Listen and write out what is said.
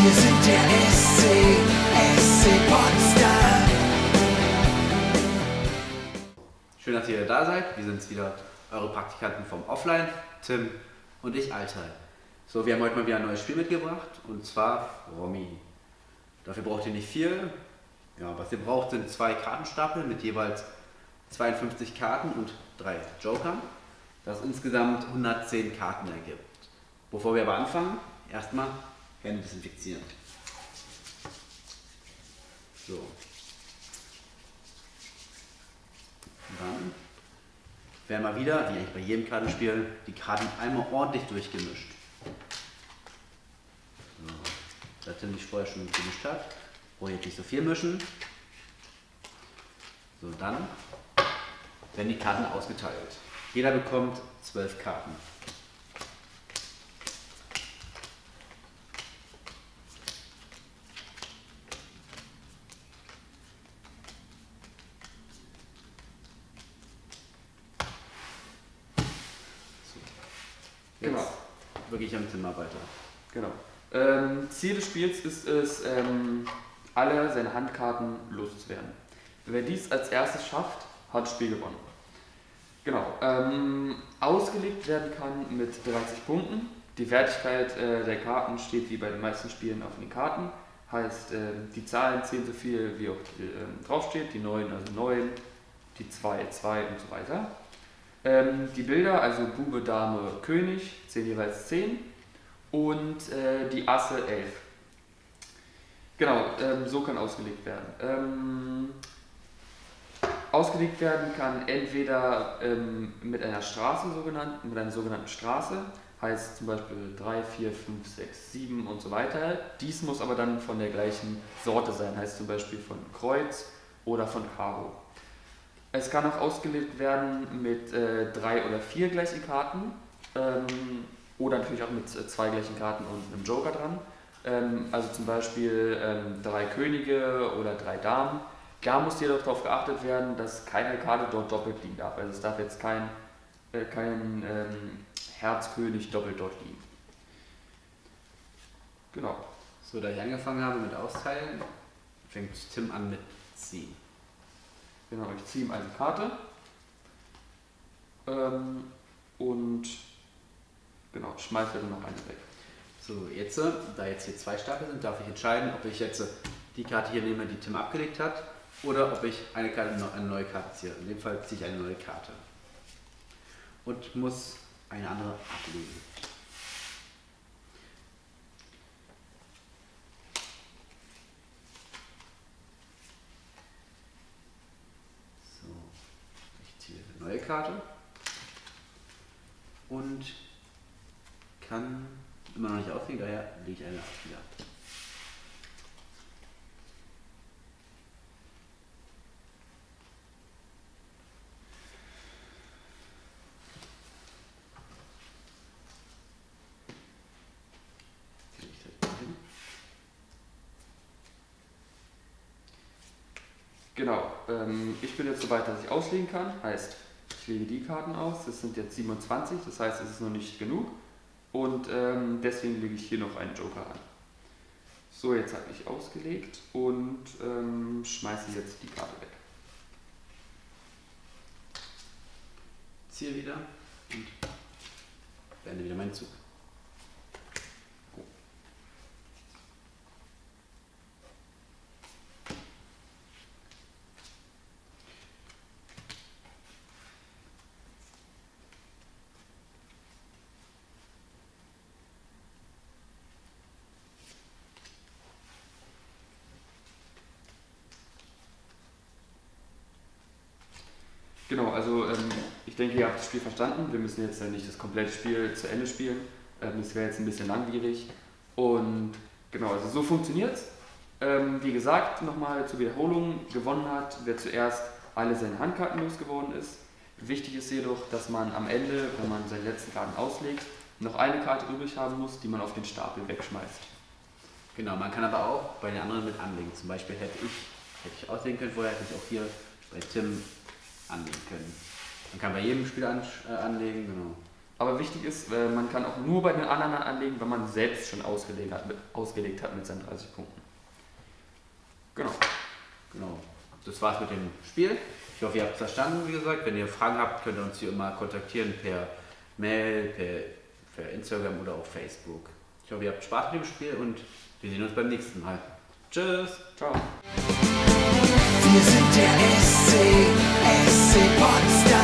Wir sind der SC Potsdam. Schön, dass ihr da seid. Wir sind wieder eure Praktikanten vom Offline, Tim und ich, Altai. So, wir haben heute mal wieder ein neues Spiel mitgebracht, und zwar Romy. Dafür braucht ihr nicht viel. Ja, was ihr braucht, sind 2 Kartenstapel mit jeweils 52 Karten und 3 Jokern, das insgesamt 110 Karten ergibt. Bevor wir aber anfangen, erstmal Hände desinfizieren. So. Und dann werden wir wieder, wie eigentlich bei jedem Kartenspiel, die Karten einmal ordentlich durchgemischt. So. Da Tim nicht vorher schon gemischt hat, brauche ich jetzt nicht so viel mischen. So, dann werden die Karten ausgeteilt. Jeder bekommt 12 Karten. Genau. Wirklich am Zimmer weiter. Genau. Ziel des Spiels ist es, alle seine Handkarten loszuwerden. Wer dies als erstes schafft, hat das Spiel gewonnen. Genau. Ausgelegt werden kann mit 30 Punkten. Die Wertigkeit der Karten steht wie bei den meisten Spielen auf den Karten. Heißt, die Zahlen zählen so viel, wie auch draufsteht. Die 9, also 9, die 2, 2 und so weiter. Die Bilder, also Bube, Dame, König, zählen jeweils 10 und die Asse 11. Genau, so kann ausgelegt werden. Ausgelegt werden kann entweder mit einer Straße, mit einer sogenannten Straße, heißt zum Beispiel 3, 4, 5, 6, 7 und so weiter. Dies muss aber dann von der gleichen Sorte sein, heißt zum Beispiel von Kreuz oder von Karo. Es kann auch ausgelegt werden mit 3 oder 4 gleichen Karten oder natürlich auch mit 2 gleichen Karten und einem Joker dran. Also zum Beispiel 3 Könige oder 3 Damen. Da muss jedoch darauf geachtet werden, dass keine Karte dort doppelt liegen darf. Also es darf jetzt kein Herzkönig doppelt dort liegen. Genau. So, da ich angefangen habe mit Austeilen, fängt Tim an mit Ziehen. Genau, ich ziehe ihm eine Karte und genau, schmeiße dann noch eine weg. So, jetzt, da jetzt hier 2 Stapel sind, darf ich entscheiden, ob ich jetzt die Karte hier nehme, die Tim abgelegt hat, oder ob ich eine neue Karte ziehe. In dem Fall ziehe ich eine neue Karte und muss eine andere ablegen. Neue Karte und kann immer noch nicht auflegen, daher lege ich eine ab wieder. Genau, ich bin jetzt so weit, dass ich auslegen kann, heißt, ich lege die Karten aus, das sind jetzt 27, das heißt, es ist noch nicht genug und deswegen lege ich hier noch einen Joker an. So, jetzt habe ich ausgelegt und schmeiße jetzt die Karte weg. Ziehe wieder und beende wieder meinen Zug. Genau, also ich denke, ihr habt das Spiel verstanden. Wir müssen jetzt ja nicht das komplette Spiel zu Ende spielen. Das wäre jetzt ein bisschen langwierig. Und genau, also so funktioniert es. Wie gesagt, nochmal zur Wiederholung, gewonnen hat, wer zuerst alle seine Handkarten losgeworden ist. Wichtig ist jedoch, dass man am Ende, wenn man seine letzten Karten auslegt, noch eine Karte übrig haben muss, die man auf den Stapel wegschmeißt. Genau, man kann aber auch bei den anderen mit anlegen. Zum Beispiel hätte ich auslegen können, vorher hätte ich auch hier bei Tim anlegen können. Man kann bei jedem Spieler anlegen, genau. Aber wichtig ist, man kann auch nur bei den anderen anlegen, wenn man selbst schon ausgelegt hat mit seinen 30 Punkten. Genau. Das war's mit dem Spiel. Ich hoffe, ihr habt es verstanden, wie gesagt. Wenn ihr Fragen habt, könnt ihr uns hier immer kontaktieren per Mail, per Instagram oder auf Facebook. Ich hoffe, ihr habt Spaß mit dem Spiel und wir sehen uns beim nächsten Mal. Tschüss. Ciao. Wir sind der SC Potsdam.